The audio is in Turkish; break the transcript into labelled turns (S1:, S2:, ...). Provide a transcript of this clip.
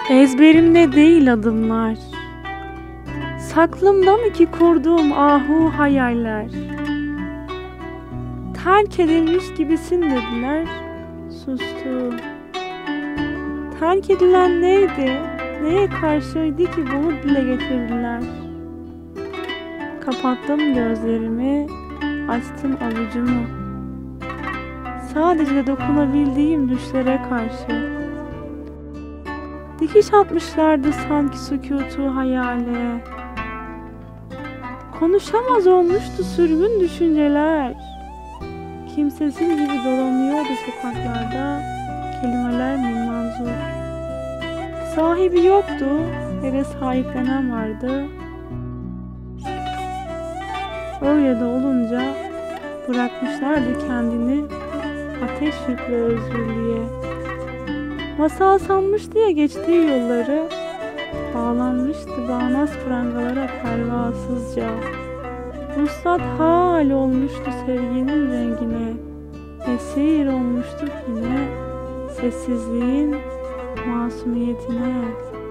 S1: Ezberimde değil adımlar, saklımda mı ki kurduğum ahu hayaller? Terk edilmiş gibisin dediler, sustum. Terk edilen neydi, neye karşıydı ki bunu dile getirdiler? Kapattım gözlerimi, açtım avucumu. Sadece dokunabildiğim düşlere karşı. Dikiş atmışlardı sanki sükutu hayale. Konuşamaz olmuştu sürgün düşünceler. Kimsesiz gibi dolanıyordu sokaklarda, kelimeler minmanzur. Sahibi yoktu, hele sahiplenen vardı. Öyle de olunca bırakmışlardı kendini ateş yüklü özgürlüğe. Masal sanmıştı ya geçtiği yolları, bağlanmıştı bağnaz prangalara pervasızca. Vuslat hal olmuştu sevginin rengine, esir olmuştuk yine sessizliğin masumiyetine.